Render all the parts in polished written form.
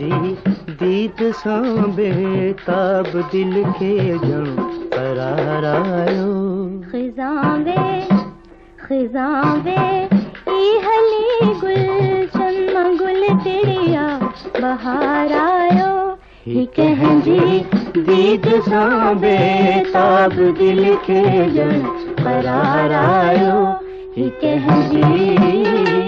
जी दीद सां बेताब दिल खे ॼण करार आयो। खिज़ां वे ई हली गुलशन मां गुल टिड़िया बहार आयो। ही कंहिंजी दीद सां बेताब दिल खे ॼण करार आयो। ही कंहिंजी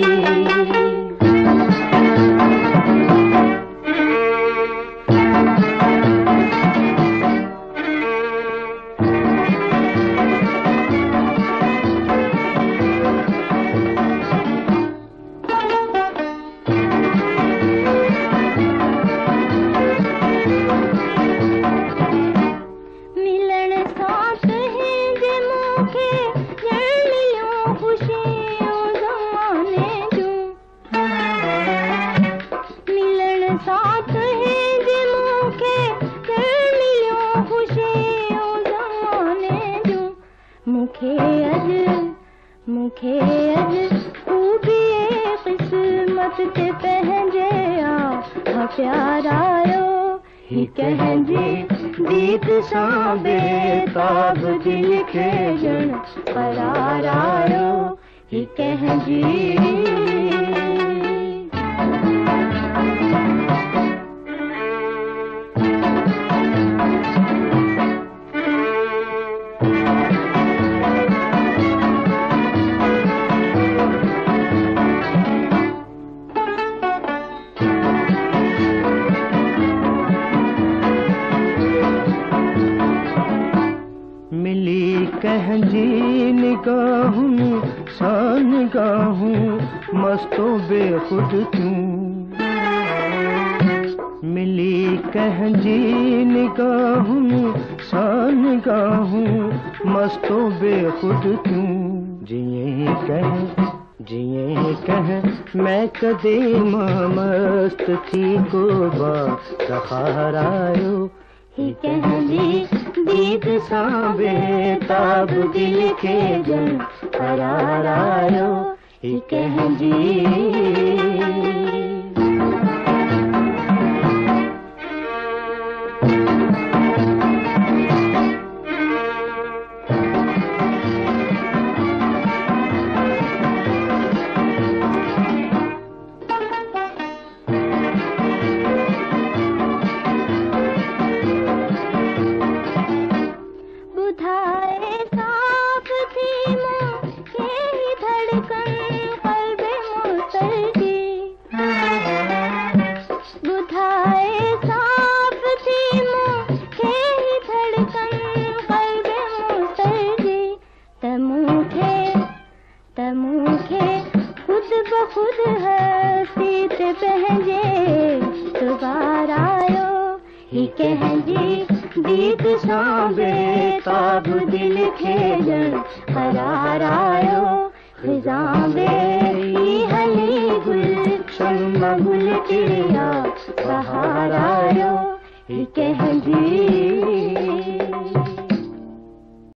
मूंखे अॼु खूबी क़िस्मत ते पंहिंजे आ प्यार आयो। ही कंहिंजी दीद सां बेताब दिल खे ॼण करार आयो। ही कंहिंजी मिली कंहिंजी निगाहूं सां निगाहूं मस्तो बेखुद क्यों। मिली कंहिंजी निगाहूं सां निगाहूं मस्तो बेखुद क्यों। जिए कह मैं कदे मस्त थी को बार आयो। ही कंहिंजी दीद सां बेताब दिल खे ॼण करार आयो। ही कंहिंजी खुद हसी ते पंहिंजे दुबार आयो। ही कंहिंजी दीद सां बेताब दिल खे ॼण करार आयो। खिज़ां वे ई हली गुलशन मां गुल टिड़िया बहार आयो। ही कंहिंजी